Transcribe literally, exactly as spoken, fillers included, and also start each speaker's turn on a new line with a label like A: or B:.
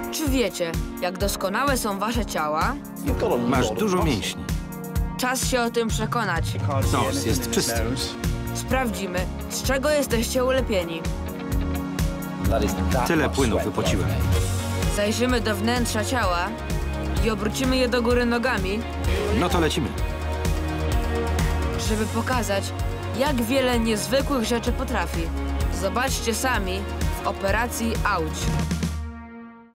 A: Czy wiecie, jak doskonałe są wasze ciała?
B: Masz dużo mięśni.
A: Czas się o tym przekonać.
B: Nos jest czysty.
A: Sprawdzimy, z czego jesteście ulepieni.
B: Tyle płynu wypociłem.
A: Zajrzymy do wnętrza ciała i obrócimy je do góry nogami,
B: No to lecimy.
A: żeby pokazać, jak wiele niezwykłych rzeczy potrafi. Zobaczcie sami w operacji Auć.